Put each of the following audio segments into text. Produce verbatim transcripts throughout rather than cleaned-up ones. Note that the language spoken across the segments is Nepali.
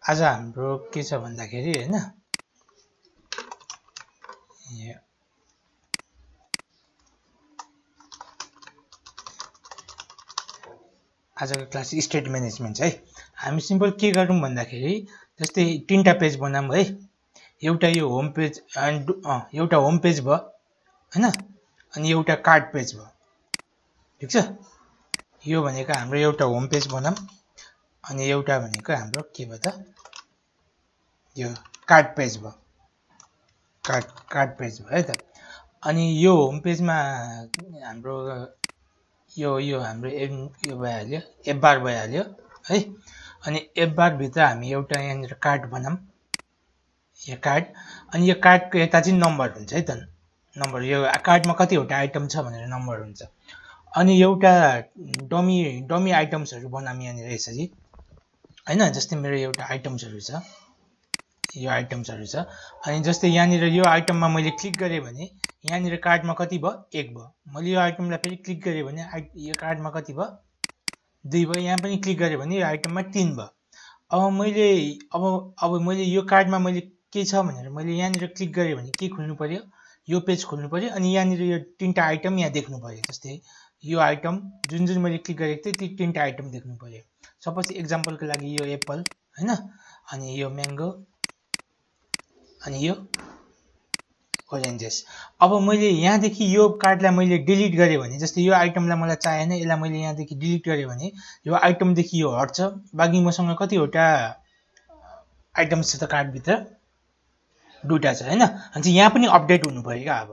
आज हाम्रो के छ भन्दाखेरि हैन आजको क्लास स्टेट म्यानेजमेन्ट है। हामी सिम्पल के गरौँ भन्दाखेरि जस्तै तीनटा पेज बनाऊँ है। एउटा यो होम पेज एन्ड एउटा होम पेज भयो हैन, अनि एउटा कार्ड पेज भयो। ठीक छ, यो भनेको हाम्रो एउटा होम पेज बनाऊँ अनि एउटा भनेको हाम्रो के भयो त यो कार्ड पेज भयो। कार्ड कार्ड पेज भयो है त। अनि यो होम पेजमा हाम्रो यो यो हाम्रो यो भइहाल्यो, एफ बार भइहाल्यो है। अनि एफ बार भित्र हामी एउटा यहाँनिर कार्ड बनाऊँ, यो कार्ड। अनि यो कार्डको यता चाहिँ नम्बर हुन्छ है त, नम्बर। यो कार्डमा कतिवटा आइटम छ भनेर नम्बर हुन्छ। अनि एउटा डमी डमी आइटम्सहरू बनाऊँ यहाँनिर यसरी हैन। जस्तै मेरो एउटा आइटम्सहरू छ, यो आइटम्सहरू छ। अनि जस्तै यहाँनिर यो आइटममा मैले क्लिक गरेँ भने यहाँनिर कार्डमा कति भयो, एक भयो। मैले यो आइटमलाई फेरि क्लिक गरेँ भने यो कार्डमा कति भयो, दुई भयो। यहाँ पनि क्लिक गरेँ भने यो आइटममा तीन भयो। अब मैले अब अब मैले यो कार्डमा मैले के छ भनेर मैले यहाँनिर क्लिक गरेँ भने के खुल्नु पर्यो, यो पेज खुल्नु पर्यो। अनि यहाँनिर यो तीनटा आइटम यहाँ देख्नु पर्यो। जस्तै यो आइटम जुन जुन मैले क्लिक गरेको थिएँ ती तीनटा आइटम देख्नु पर्यो। सपोज एक्जाम्पलको लागि यो एप्पल हैन, अनि यो म्याङ्गो, अनि यो ओरेन्जेस। अब मैले यहाँदेखि यो कार्डलाई मैले डिलिट गरेँ भने, जस्तै यो आइटमलाई मलाई चाहिएन, यसलाई मैले यहाँदेखि डिलिट गरेँ भने यो आइटमदेखि यो हट्छ। बाँकी मसँग कतिवटा आइटम्स छ त कार्डभित्र, दुईटा छ हैन। अनि यहाँ पनि अपडेट हुनु पर्यो क्या। अब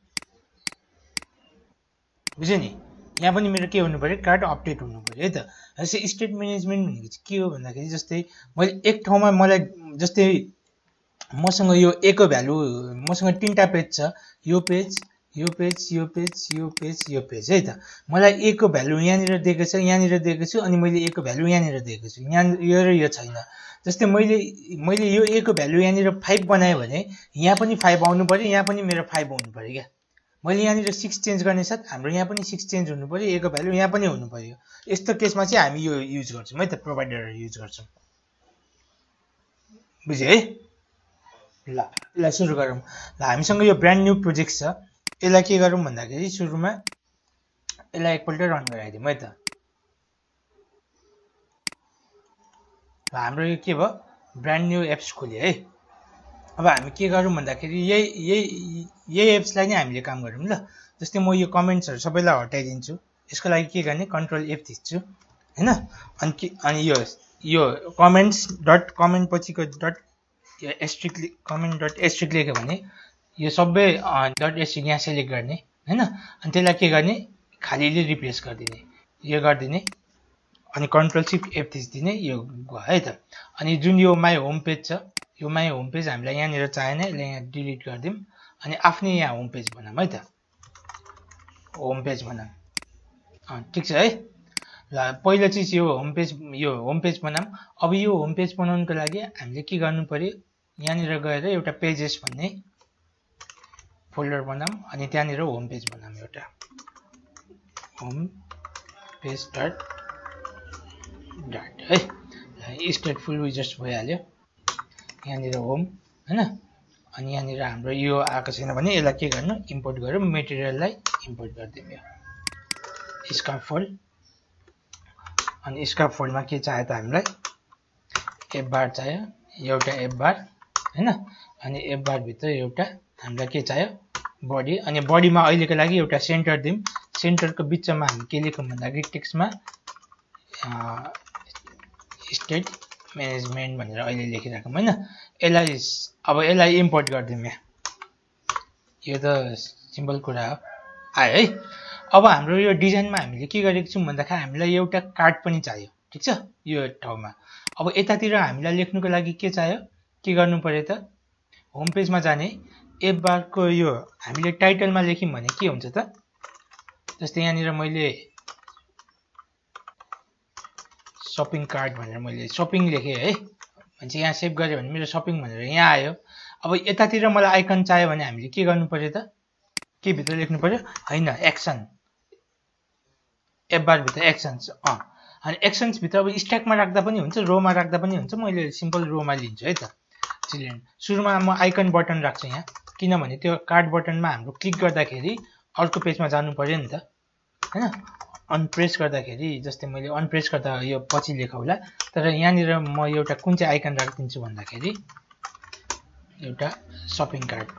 बुझ्यो नि, यहाँ पनि मेरो के हुनु पर्यो, कार्ड अपडेट हुनु पर्यो है त। जस्तै स्टेट म्यानेजमेन्ट भनेको चाहिँ के हो भन्दाखेरि जस्तै मैले एक ठाउँमा मलाई जस्तै मसँग यो एक भ्यालु, मसँग तीनटा पेज छ, यो पेज यो पेज यो पेज यो पेज यो पेज है त। मलाई एक भ्यालु यहाँनिर दिएको छ, यहाँनिर दिएको छु, अनि मैले एक भ्यालु यहाँनिर दिएको छु, यहाँ यो र यो छैन। जस्तै मैले मैले यो एक भ्यालु यहाँनिर फाइभ बनाएँ भने यहाँ पनि फाइभ आउनु पर्यो, यहाँ पनि मेरो फाइभ आउनु पर्यो क्या। मैले यहाँनिर सिक्स चेन्ज गर्ने साथ हाम्रो यहाँ पनि सिक्स चेन्ज हुनु पर्यो, एक भ्यालु यहाँ पनि हुनु पर्यो। यस्तो केसमा चाहिँ हामी यो युज गर्छौँ है त, प्रोभाइडरहरू युज गर्छौँ। बुझ्यो है। ल ल सुरु गरौँ। ल हामीसँग यो ब्रान्ड न्यू प्रोजेक्ट छ। यसलाई के गरौँ भन्दाखेरि सुरुमा यसलाई एकपल्ट रन गराइदिउँ है त। ल हाम्रो यो के भयो, ब्रान्ड न्यू एप्स खोल्यो है। अब हामी के गरौँ भन्दाखेरि यही यही यही एप्सलाई नै हामीले काम गरौँ ल। जस्तै म यो कमेन्ट्सहरू सबैलाई हटाइदिन्छु। यसको लागि के गर्ने, कन्ट्रोल एफ थिच्छु हैन। अनि के अनि यो यो कमेन्ट्स डट कमेन्ट पछिको डट यो एस्ट्रिक्ट कमेन्ट डट एस्ट्रिक्ट लेख्यो भने यो सबै डट एस्ट्रिक्ट यहाँ सेलेक्ट गर्ने हैन। अनि त्यसलाई के गर्ने, खालीले रिप्लेस गरिदिने, यो गरिदिने। अनि कन्ट्रोल सिफ्ट एफ थिच्दिने, यो भयो है त। अनि जुन यो माई होम पेज छ, यो माई होम पेज हामीलाई यहाँनिर चाहिएन, यसलाई यहाँ डिलिट गरिदिउँ। अनि आफ्नै यहाँ होम पेज बनाऊँ है त, होम पेज बनाऊँ। अँ ठिक छ है। ल पहिलो चिज यो होम पेज, यो होम पेज बनाऊँ। अब यो होम पेज बनाउनको लागि हामीले के गर्नु पर्यो, यहाँनिर गएर एउटा पेजेस भन्ने फोल्डर बनाऊँ। अनि त्यहाँनिर होम पेज बनाऊँ, एउटा होम पेज डट डट है। स्टेटफुल विजर्स भइहाल्यो, यहाँनिर होम हैन। अनि यहाँनिर हाम्रो यो आएको छैन भने यसलाई के गर्नु, इम्पोर्ट गरौँ, मेटेरियललाई इम्पोर्ट गरिदिउँ। यो स्कार्फ फोल्ड, अनि स्कार्फ फोल्डमा के चाहियो त हामीलाई, एफ बार चाहियो, एउटा एफ बार हैन। अनि एफ बार भित्र एउटा हामीलाई के चाहियो, बडी। अनि बडीमा अहिलेको लागि एउटा सेन्टर दिउँ। सेन्टरको बिचमा हामी के लेखौँ भन्दाखेरि टेक्स्टमा स्टेट म्यानेजमेन्ट भनेर अहिले लेखिराखौँ हैन। यसलाई अब यसलाई इम्पोर्ट गरिदिउँ यहाँ। यो त सिम्पल कुरा हो, आयो है। अब हाम्रो यो डिजाइनमा हामीले के गरेको छौँ भन्दाखेरि हामीलाई एउटा कार्ड पनि चाहियो, ठिक छ, यो ठाउँमा। अब यतातिर हामीलाई लेख्नुको लागि के चाहियो, के गर्नु पर्यो त, होम पेजमा जाने, एफ बारको यो हामीले टाइटलमा लेख्यौँ भने के हुन्छ त, जस्तै यहाँनिर मैले सपिङ कार्ड भनेर मैले सपिङ लेखेँ है, भने चाहिँ यहाँ सेभ गरेँ भने मेरो सपिङ भनेर यहाँ आयो। अब यतातिर मलाई आइकन चाहियो भने हामीले के गर्नु पर्यो त, के भित्र लेख्नु पर्यो, हैन एक्सन, एफ बार भित्र एक्सन्स। अँ अनि एक्सन्स भित्र अब स्ट्याकमा राख्दा पनि हुन्छ रोमा राख्दा पनि हुन्छ मैले सिम्पल रोमा लिन्छु है त चिल्ड्रेन सुरुमा म आइकन बटन राख्छु यहाँ किनभने त्यो कार्ड बटनमा हाम्रो क्लिक गर्दाखेरि अर्को पेजमा जानु पर्यो नि त हैन अनप्रेस गर्दाखेरि जस्तै मैले अनप्रेस गर्दा यो पछि लेखौला तर यहाँनिर म एउटा कुन चाहिँ आइकन राखिदिन्छु भन्दाखेरि एउटा शपिङ कार्ट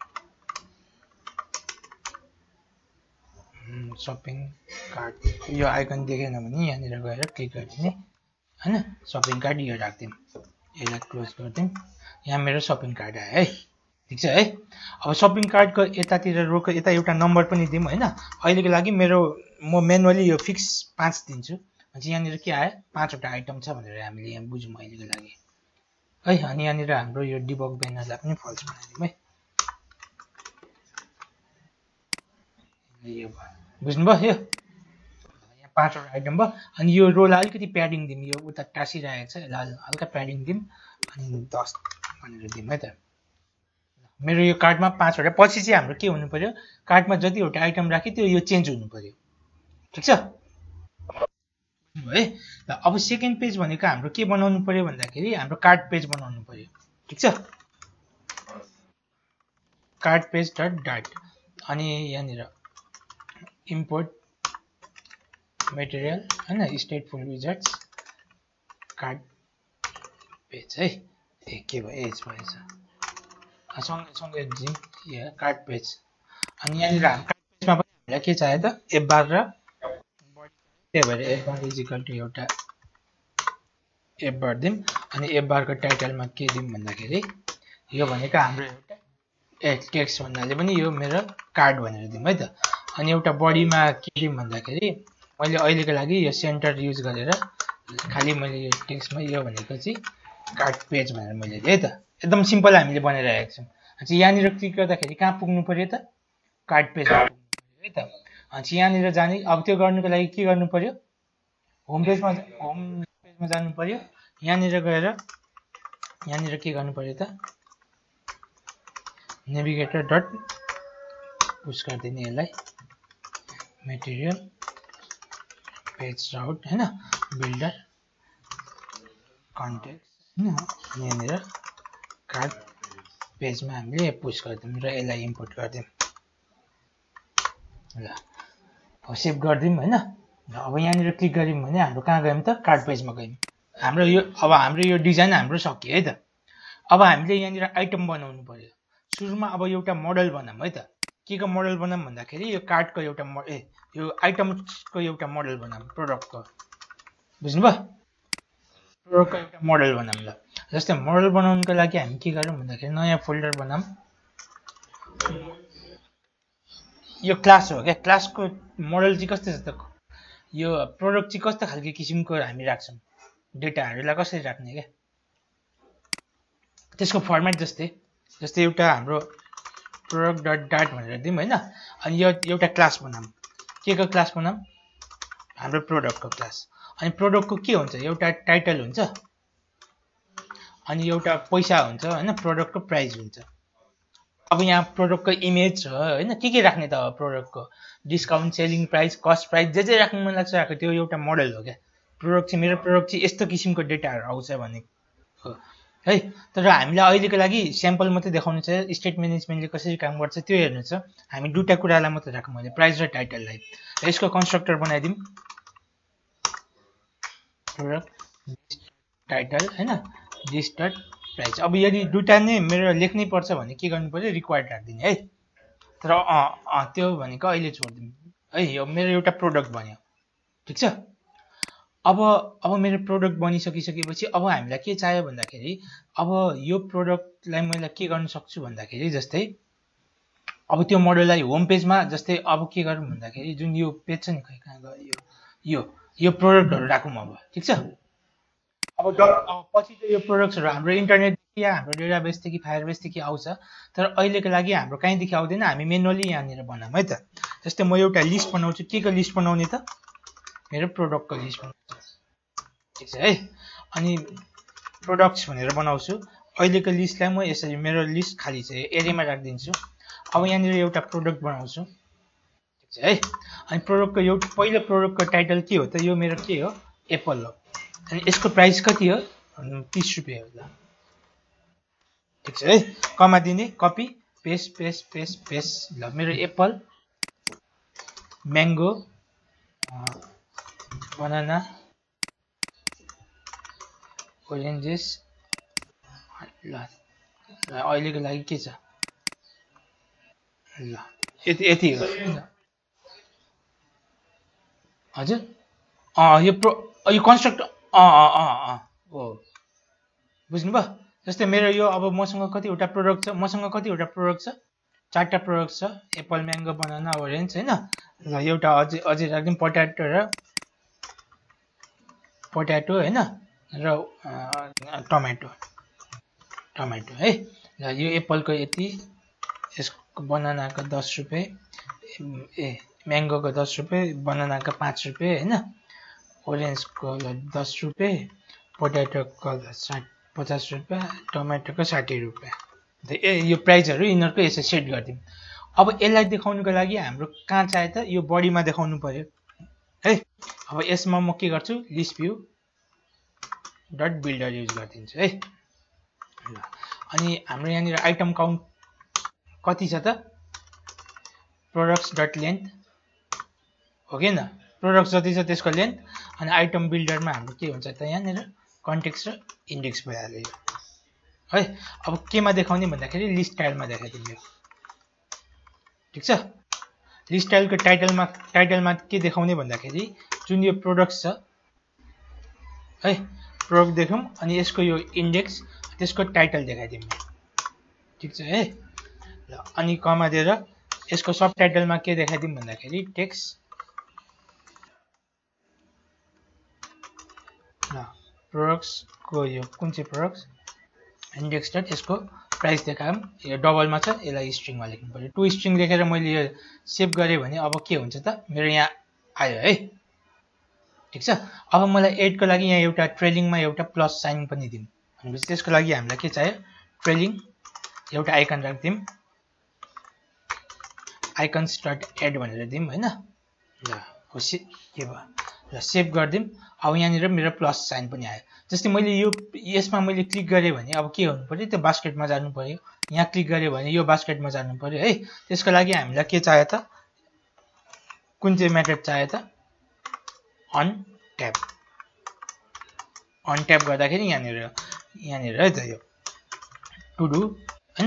शपिङ कार्ट यो आइकन देखेन भने यहाँनिर गएर क्लिक गरिदिने हैन शपिङ कार्ट यो राख्दिम यसलाई क्लोज गर्दिम यहाँ मेरो शपिङ कार्ट आयो है ठीक छ है अब शपिङ कार्टको यतातिर रोको यता एउटा नम्बर पनि दिउँ हैन अहिलेको लागि मेरो म म्यानुअली यो फिक्स पाँच दिन्छु अनि यहाँनिर के आयो पाँचवटा आइटम छ भनेर हामीले यहाँ बुझौँ अहिलेको लागि है अनि यहाँनिर हाम्रो यो डिबग ब्यानरलाई पनि फल्स बनाइदिउँ है यो बुझ्नुभयो यो यहाँ पाँचवटा आइटम भयो अनि यो रोलाई अलिकति प्याडिङ दिउँ यो उता टाँसिरहेको छ यसलाई हल्का प्याडिङ दिउँ अनि दस भनेर दिउँ है त मेरो यो कार्डमा पाँचवटा पछि चाहिँ हाम्रो के हुनु पर्यो कार्डमा जतिवटा आइटम राख्यो त्यो यो चेन्ज हुनु पर्यो ठीक छ है ल अब सेकेन्ड पेज भनेको हाम्रो के बनाउनु पर्यो भन्दाखेरि हाम्रो कार्ड पेज बनाउनु पर्यो ठीक छ कार्ड पेज डट डाट अनि यहाँनिर इम्पोर्ट मटेरियल हैन स्टेटफुल विजार्ड्स कार्ड पेज है ए के भयो एज भएछ सँगै सँगै दिउँ यहाँ कार्ड पेज अनि यहाँनिर हाम्रो कार्ड पेजमा पनि हामीलाई के चाहियो त एफ बार र त्यही भएर app bar is equal to एउटा एफ बार दिउँ अनि एफ बारको टाइटलमा के दिउँ भन्दाखेरि यो भनेको हाम्रो एउटा ए टेक्स्ट भन्नाले पनि यो मेरो कार्ड भनेर दिउँ है त अनि एउटा बडीमा के दिउँ भन्दाखेरि मैले अहिलेको लागि यो सेन्टर युज गरेर खालि मैले यो टेक्स्टमा यो भनेको चाहिँ कार्ड पेज भनेर मैले दिएँ है त एकदम सिम्पल हामीले बनाइरहेको छौँ अनि यहाँनिर क्लिक गर्दाखेरि कहाँ पुग्नु पर्यो त कार्ड पेजमा पुग्नु पर्यो है त अनि यहाँनिर जाने अब त्यो गर्नुको लागि के गर्नु पर्यो होम पेजमा होम पेजमा जानु पर्यो यहाँनिर गएर यहाँनिर के गर्नु पर्यो त नेभिगेटर डट पुश गरिदिने यसलाई मटेरियल पेज राउट हैन बिल्डर कन्टेक्स्ट हैन यहाँनिर कार्ड पेजमा हामीले पुश गरिदिउँ र यसलाई इम्पोर्ट गरिदिउँ ल अब सेभ गरिदिउँ हैन अब यहाँनिर क्लिक गर्यौँ भने हाम्रो कहाँ गयौँ त कार्ड पेजमा गयौँ हाम्रो यो अब हाम्रो यो डिजाइन हाम्रो सक्यो है त अब हामीले यहाँनिर आइटम बनाउनु पर्यो सुरुमा अब एउटा मोडल बनाऊँ है त के को मोडल बनाऊँ भन्दाखेरि यो कार्डको एउटा ए यो आइटमको एउटा मोडल बनाऊँ प्रोडक्टको बुझ्नुभयो प्रोडक्टको एउटा मोडल बनाऊँ ल जस्तै मोडल बनाउनको लागि हामी के गरौँ भन्दाखेरि नयाँ फोल्डर बनाऊँ यो क्लास हो क्या क्लासको मोडल चाहिँ कस्तो छ त यो प्रोडक्ट चाहिँ कस्तो खालको किसिमको हामी राख्छौँ डेटाहरूलाई कसरी राख्ने क्या त्यसको फर्मेट जस्तै जस्तै एउटा हाम्रो प्रोडक्ट डट डाट भनेर दिउँ हैन अनि यो एउटा क्लास बनाऊँ के को क्लास बनाऊँ हाम्रो प्रोडक्टको क्लास अनि प्रोडक्टको के हुन्छ एउटा टाइटल हुन्छ अनि एउटा पैसा हुन्छ हैन प्रोडक्टको प्राइस हुन्छ अब यहाँ प्रोडक्टको इमेज छ हैन के के राख्ने त प्रोडक्टको discount selling price cost price जे जे राख्नु मन लाग्छ राख्यो त्यो एउटा मोडल हो क्या प्रोडक्ट चाहिँ मेरो प्रोडक्ट चाहिँ यस्तो किसिमको डेटाहरू आउँछ भने हो है तर हामीलाई अहिलेको लागि स्याम्पल मात्रै देखाउनु छ स्टेट म्यानेजमेन्टले कसरी काम गर्छ त्यो हेर्नु छ हामी दुईटा कुरालाई मात्रै राखौँ मैले प्राइस र टाइटललाई र यसको कन्स्ट्रक्टर बनाइदिउँ प्रोडक्ट टाइटल हैन दिस डट प्राइस अब यदि दुईटा नै मेरो लेख्नै पर्छ भने के गर्नु पर्यो रिक्वायर्ड राख्दिने है तर अँ अँ त्यो भनेको अहिले छोडिदिउँ है यो मेरो एउटा प्रोडक्ट बन्यो ठिक छ अब अब मेरो प्रोडक्ट बनिसकिसकेपछि अब हामीलाई के चाहियो भन्दाखेरि अब यो प्रोडक्टलाई मैले के गर्न सक्छु भन्दाखेरि जस्तै अब त्यो मोडललाई होम पेजमा जस्तै अब के गरौँ भन्दाखेरि जुन यो पेज छ नि खै कहाँ गयो यो यो प्रोडक्टहरू राखौँ अब ठिक छ अब अब पछि चाहिँ यो प्रोडक्ट्सहरू हाम्रो इन्टरनेटदेखि या हाम्रो डेटाबेसदेखि फायरबेसदेखि आउँछ तर अहिलेको लागि हाम्रो कहीँदेखि आउँदैन हामी मेनुअली यहाँनिर बनाऊँ है त जस्तै म एउटा लिस्ट बनाउँछु के को लिस्ट बनाउने त मेरो प्रोडक्टको लिस्ट बनाउँछु ठिक छ है अनि प्रोडक्ट्स भनेर बनाउँछु अहिलेको लिस्टलाई म यसरी मेरो लिस्ट खाली छ एरियामा राखिदिन्छु अब यहाँनिर एउटा प्रोडक्ट बनाउँछु ठिक छ है अनि प्रोडक्टको एउटा पहिलो प्रोडक्टको टाइटल के हो त यो मेरो के हो एप्पल हो अनि यसको प्राइस कति हो तीस रुपियाँ हो ल ठीक छ है कमा दिने copy paste paste paste paste ल मेरो एप्पल म्याङ्गो बनाना ओरेन्जेस ल अहिलेको लागि के छ ल यति यति हो हजुर अँ यो प्रो यो कन्स्ट्रक्ट अँ अँ अँ अँ हो बुझ्नुभयो जस्तै मेरो यो अब मसँग कतिवटा प्रोडक्ट छ मसँग कतिवटा प्रोडक्ट छ चारवटा प्रोडक्ट छ एप्पल म्याङ्गो बनाना ओरेन्ज होइन र एउटा अझै अझै राख्दिउँ पोट्याटो र पोट्याटो होइन र टमेटो टमेटो है र यो एप्पलको यति यसको बनानाको दस रुपियाँ ए म्याङ्गोको दस रुपियाँ बनानाको पाँच रुपियाँ होइन ओरेन्जको दस रुपियाँ पोट्याटोको साठी पचास रुपियाँ टमाटोको साठी रुपियाँ ए यो प्राइजहरू यिनीहरूको यसो सेट गरिदिउँ अब यसलाई देखाउनुको लागि हाम्रो कहाँ चाहियो त यो बडीमा देखाउनु पर्यो है अब यसमा म के गर्छु list view dot builder use गरिदिन्छु है ल अनि हाम्रो यहाँनिर आइटम काउन्ट कति छ त प्रोडक्ट्स डट लेन्थ हो कि न प्रोडक्ट्स जति छ त्यसको लेन्थ अनि आइटम बिल्डरमा हाम्रो के हुन्छ त यहाँनिर कन्टेक्स्ट र इन्डेक्स भइहाल्यो है अब केमा देखाउने भन्दाखेरि लिस्ट टाइलमा देखाइदिनु ठिक छ लिस्ट टाइलको टाइटलमा टाइटलमा के देखाउने भन्दाखेरि जुन यो प्रोडक्ट्स छ है प्रोडक्ट देखाउँ अनि यसको यो इन्डेक्स त्यसको टाइटल देखाइदिउँ ठिक छ है ल अनि कमा दिएर यसको सब टाइटलमा के देखाइदिउँ भन्दाखेरि टेक्स्ट ल प्रोडक्ट्सको यो कुन चाहिँ प्रोडक्ट्स इन्डेक्स डट यसको प्राइस देखाऊँ यो डबलमा छ यसलाई स्ट्रिङमा लेख्नु पर्यो टु स्ट्रिङ लेखेर मैले यो सेभ गरेँ भने अब के हुन्छ त मेरो यहाँ आयो है ठिक छ अब मलाई एडको लागि यहाँ एउटा ट्रेलिङमा एउटा प्लस साइन पनि दिउँ भनेपछि त्यसको लागि हामीलाई के चाहियो ट्रेलिङ एउटा आइकन राखिदिउँ आइकन्स डट एड भनेर दिउँ होइन ल खुसी के भयो ल सेभ गरिदिउँ अब यहाँनिर मेरो प्लस साइन पनि आयो जस्तै मैले यो यसमा मैले क्लिक गरेँ भने अब के हुनु पर्यो त्यो बास्केटमा जानु पर्यो यहाँ क्लिक गरेँ भने यो बास्केटमा जानु पर्यो है त्यसको लागि हामीलाई के चाहियो त कुन चाहिँ मेथड चाहियो त अन ट्याब अन ट्याब गर्दाखेरि यहाँनिर यहाँनिर है त यो टु डु होइन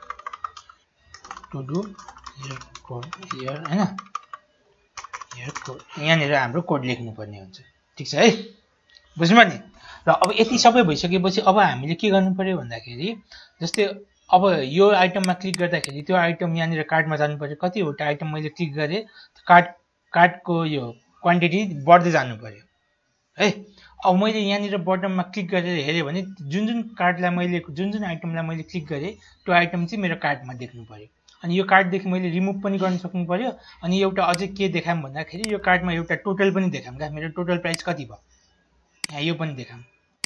to do here code here होइन हियर कोड यहाँनिर हाम्रो कोड लेख्नुपर्ने हुन्छ ठिक छ है बुझ्नुभयो नि र अब यति सबै भइसकेपछि अब हामीले के गर्नु पर्यो भन्दाखेरि जस्तै अब यो आइटममा क्लिक गर्दाखेरि त्यो आइटम यहाँनिर कार्डमा जानु पर्यो कतिवटा आइटम मैले क्लिक गरेँ कार्ड कार्डको यो क्वान्टिटी बढ्दै जानु पर्यो है अब मैले यहाँनिर बटममा क्लिक गरेर हेरेँ भने जुन जुन कार्डलाई मैले जुन जुन आइटमलाई मैले क्लिक गरेँ त्यो आइटम चाहिँ मेरो कार्डमा देख्नु पर्यो अनि यो कार्डदेखि मैले रिमुभ पनि गर्न सक्नु पर्यो अनि एउटा अझै के देखाऊँ भन्दाखेरि यो कार्डमा एउटा टोटल पनि देखाऊँ क्या मेरो टोटल प्राइस कति भयो यहाँ यो पनि देखाऊँ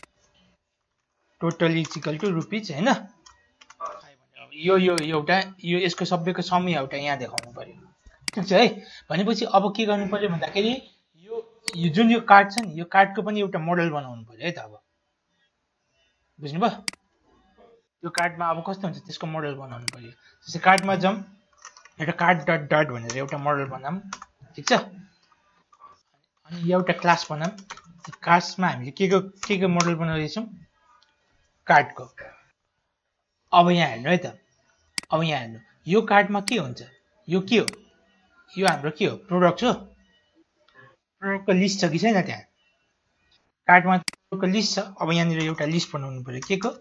total is equal to rupees होइन यो यो एउटा यो यसको सबैको सम एउटा यहाँ देखाउनु पर्यो ठिक छ है भनेपछि अब के गर्नु पर्यो भन्दाखेरि यो यो जुन यो कार्ड छ नि यो कार्डको पनि एउटा मोडल बनाउनु पर्यो है त अब बुझ्नुभयो यो कार्डमा अब कस्तो हुन्छ त्यसको मोडल बनाउनु पर्यो जस्तै कार्डमा जाउँ एउटा कार्ड डट डट भनेर एउटा मोडल बनाऊँ ठिक छ अनि एउटा क्लास बनाऊँ क्लासमा हामीले के को के को मोडल बनाउँदैछौँ कार्डको अब यहाँ हेर्नु है त अब यहाँ हेर्नु यो कार्डमा के हुन्छ यो के हो यो हाम्रो के हो प्रोडक्ट हो प्रोडक्टको लिस्ट छ कि छैन त्यहाँ कार्डमा प्रोडक्टको लिस्ट छ अब यहाँनिर एउटा लिस्ट बनाउनु पर्यो के को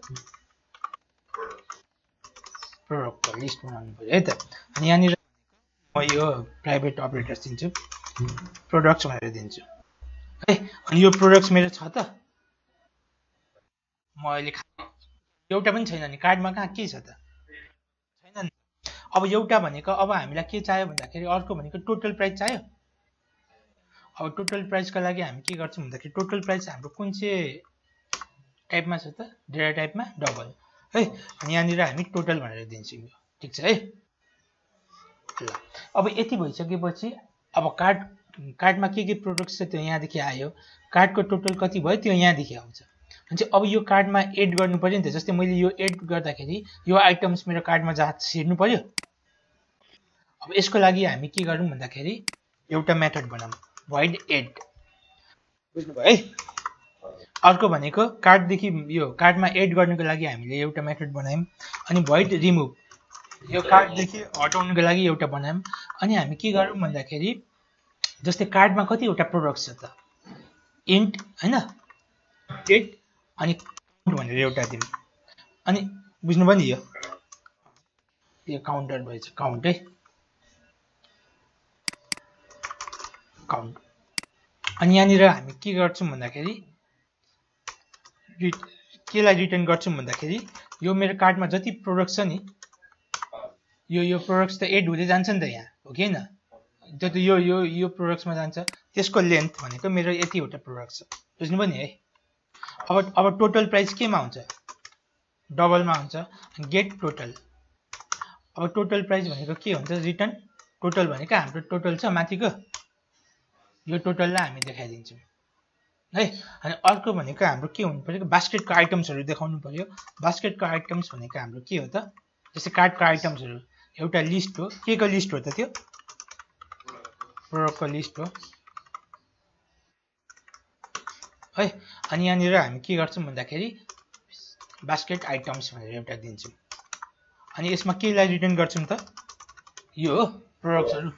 प्रोडक्टको लिस्ट बनाउनु पर्यो है त अनि यहाँनिर म यो प्राइभेट अपरेटर्स दिन्छु प्रोडक्ट्स भनेर दिन्छु है अनि यो प्रोडक्ट्स मेरो छ त म अहिले एउटा पनि छैन नि कार्डमा कहाँ के छ त छैन नि अब एउटा भनेको अब हामीलाई के चाहियो भन्दाखेरि अर्को भनेको टोटल प्राइस चाहियो अब टोटल प्राइसको लागि हामी के गर्छौँ भन्दाखेरि टोटल प्राइस हाम्रो कुन चाहिँ टाइपमा छ त डेटा टाइपमा डबल है अनि यहाँनिर हामी टोटल भनेर दिन्छौँ ठिक छ है ल अब यति भइसकेपछि अब कार्ड कार्टमा के के प्रोडक्ट्स छ त्यो यहाँदेखि आयो, कार्टको टोटल कति भयो त्यो यहाँदेखि आउँछ। अनि अब यो कार्टमा एड गर्नु पर्यो नि त, जस्तै मैले यो एड गर्दाखेरि यो आइटम्स मेरो कार्टमा जा छिर्नु पर्यो। अब यसको लागि हामी के गरौँ भन्दाखेरि एउटा मेथड बनाऊँ, void add, बुझ्नुभयो है। अर्को भनेको कार्टदेखि यो कार्टमा एड गर्नुको लागि हामीले एउटा मेथड बनायौँ। अनि void remove, यो कार्टदेखि हटाउनुको लागि एउटा बनायौँ। अनि हामी के गरौँ भन्दाखेरि जस्तै कार्टमा कतिवटा प्रोडक्ट्स छ त, इन्ट हैन, डेट अनि काउन्ट भनेर एउटा दिउँ। अनि बुझ्नुभयो नि, यो यो काउन्टर भएछ, काउन्ट है, काउन्ट। अनि यहाँनिर हामी के गर्छौँ भन्दाखेरि केलाई रिटर्न गर्छौँ भन्दाखेरि यो मेरो कार्टमा जति प्रोडक्ट छ नि, यो यो प्रोडक्ट्स त एड हुँदै जान्छ नि त यहाँ, हो कि हैन। त्यो त यो यो यो प्रोडक्ट्समा जान्छ, त्यसको लेन्थ भनेको मेरो यतिवटा प्रोडक्ट छ, बुझ्नुभयो नि है। अब अब टोटल प्राइस केमा हुन्छ, डबलमा हुन्छ, गेट टोटल। अब टोटल प्राइस भनेको के हुन्छ, रिटर्न टोटल भनेको हाम्रो टोटल छ माथिको, यो टोटललाई हामी देखाइदिन्छौँ है। अनि अर्को भनेको हाम्रो के हुनु पर्यो, बास्केटको आइटम्सहरू देखाउनु पर्यो। बास्केटको आइटम्स भनेको हाम्रो के हो त, जस्तै कार्टको आइटम्सहरू एउटा लिस्ट हो, के को लिस्ट हो त, त्यो प्रोडक्टको लिस्ट हो है। अनि यहाँनिर हामी के गर्छौँ भन्दाखेरि बास्केट आइटम्स भनेर एउटा दिन्छौँ। अनि यसमा केलाई रिटर्न गर्छौँ त, यो हो प्रोडक्ट्सहरू,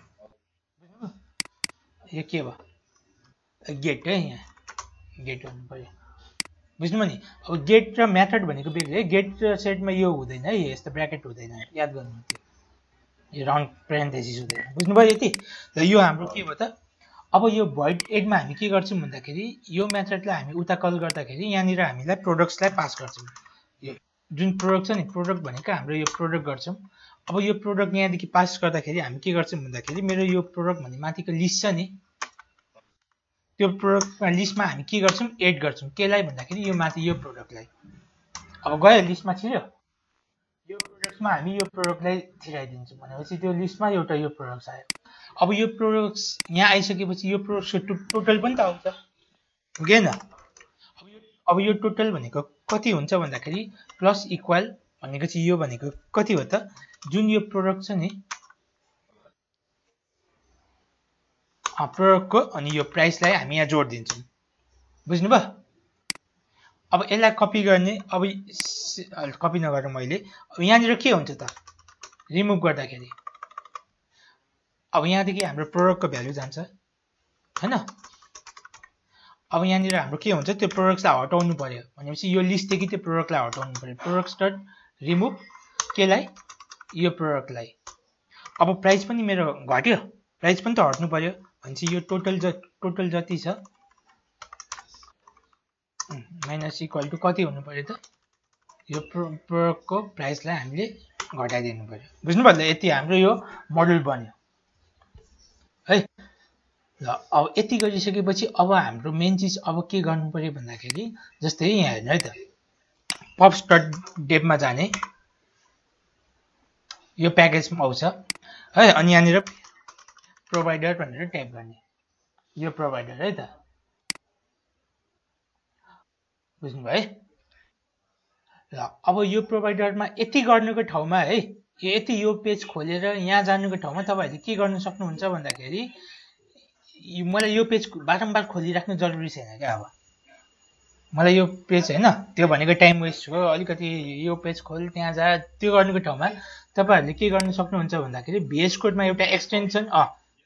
यो के भयो, गेट है, यहाँ गेट भन्नु पर्यो, बुझ्नुभयो नि। अब गेट र मेथड भनेको बेग्लै है, गेट र सेटमा यो हुँदैन है, यस्तो ब्र्याकेट हुँदैन, याद गर्नु त्यो, यो राउन्ड पेरेन्थेसिस हुँदैन, बुझ्नुभयो यति। र यो हाम्रो के भयो त, अब यो void add मा हामी के गर्छौँ भन्दाखेरि यो मेथडलाई हामी उता कल गर्दाखेरि यहाँनिर हामीलाई प्रोडक्ट्सलाई पास गर्छौँ। यो जुन प्रोडक्ट छ नि, प्रोडक्ट भनेको हाम्रो यो प्रोडक्ट गर्छौँ। अब यो प्रोडक्ट यहाँदेखि पास गर्दाखेरि हामी के गर्छौँ भन्दाखेरि मेरो यो प्रोडक्ट भन्ने माथिको लिस्ट छ नि, त्यो प्रोडक्ट लिस्टमा हामी के गर्छौँ, एड गर्छौँ, केलाई भन्दाखेरि यो माथि यो प्रोडक्टलाई। अब गयो लिस्टमा छिर्यो, यो प्रोडक्ट्समा हामी यो प्रोडक्टलाई छिराइदिन्छौँ भनेपछि त्यो लिस्टमा एउटा यो प्रोडक्ट्स आयो। अब यो प्रोडक्ट्स यहाँ आइसकेपछि यो प्रोडक्ट्सको टोटल पनि त आउँछ, हो कि हैन। अब यो अब यो टोटल भनेको कति हुन्छ भन्दाखेरि प्लस इक्वल भनेको चाहिँ यो भनेको कति हो त, जुन यो प्रोडक्ट छ नि प्रोडक्टको, अनि यो प्राइसलाई हामी यहाँ जोड दिन्छौँ, बुझ्नुभयो। अब यसलाई कपी गर्ने, अब कपी नगरेर मैले अब यहाँनिर के हुन्छ त, रिमुभ गर्दाखेरि अब यहाँदेखि हाम्रो प्रोडक्टको भ्यालु जान्छ हैन। अब यहाँनिर हाम्रो के हुन्छ, त्यो प्रोडक्ट्सलाई हटाउनु पर्यो भनेपछि यो लिस्टदेखि त्यो प्रोडक्टलाई हटाउनु पर्यो, प्रोडक्ट्स डट रिमुभ केलाई, यो प्रोडक्टलाई। अब प्राइस पनि मेरो घट्यो, प्राइस पनि त हट्नु पर्यो भनेपछि यो टोटल ज टोटल जति छ माइनस इक्वल टु कति हुनु पर्यो त, यो प्रो प्रोडक्टको प्राइसलाई हामीले घटाइदिनु पर्यो, बुझ्नुभयो। यति हाम्रो यो मोडल बन्यो है। ल अब यति गरिसकेपछि अब हाम्रो मेन चिज अब के गर्नु पर्यो भन्दाखेरि जस्तै यहाँ हेर्नु है त, पप्स डट डेभमा जाने, यो प्याकेजमा आउँछ है। अनि यहाँनिर प्रोभाइडर भनेर टाइप गर्ने, यो प्रोभाइडर है त, बुझ्नुभयो है। ल अब यो प्रोभाइडरमा यति गर्नुको ठाउँमा है, यो यति यो पेज खोलेर यहाँ जानुको ठाउँमा तपाईँहरूले के गर्नु सक्नुहुन्छ भन्दाखेरि मलाई यो पेज बारम्बार खोलिराख्नु जरुरी छैन क्या। अब मलाई यो पेज हैन, त्यो भनेको टाइम वेस्ट हो, अलिकति यो पेज खोल त्यहाँ जा, त्यो गर्नुको ठाउँमा तपाईँहरूले के गर्नु सक्नुहुन्छ भन्दाखेरि भीएस कोडमा एउटा एक्सटेन्सन अ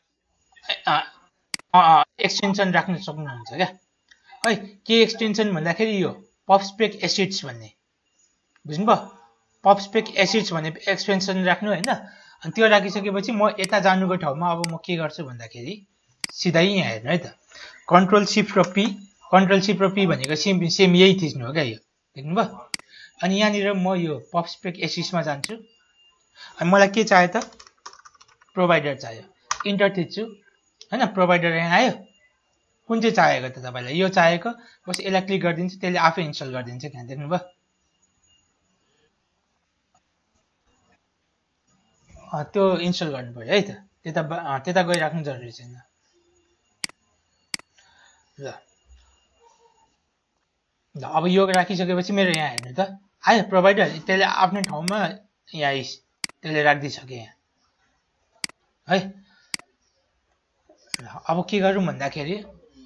एक्सटेन्सन राख्न सक्नुहुन्छ क्या है। के एक्सटेन्सन भन्दाखेरि यो पप्सपेक एसिड्स भन्ने, बुझ्नुभयो, पप्सपेक एसिड्स भन्ने एक्सटेन्सन राख्नु हैन। अनि त्यो राखिसकेपछि म यता जानुको ठाउँमा अब म के गर्छु भन्दाखेरि सिधै यहाँ हेर्नु है त, कन्ट्रोल सिफ्ट र पी, कन्ट्रोल सिफ्ट र पी भनेको सेम सेम यही थिच्नु हो क्या, यो देख्नुभयो। अनि यहाँनिर म यो पप्सपेक एसिड्समा जान्छु, अनि मलाई के चाहियो त, प्रोभाइडर चाहियो, इन्टर थिच्छु हैन, प्रोभाइडर यहाँ आयो। कुन चाहिँ चाहिएको त तपाईँलाई, यो चाहिएको, बस यसलाई क्लिक गरिदिन्छु, त्यसले आफै इन्स्टल गरिदिन्छ, त्यहाँ देख्नुभयो। त्यो इन्स्टल गर्नु पर्यो है त, त्यता त्यता गइराख्नु जरुरी छैन। ल ल अब यो राखिसकेपछि मेरो यहाँ हेर्नु त आयो प्रोभाइडर त्यसले आफ्नो ठाउँमा यहाँ त्यसले राखिदिइसक्यो यहाँ है। अब के गरौँ भन्दाखेरि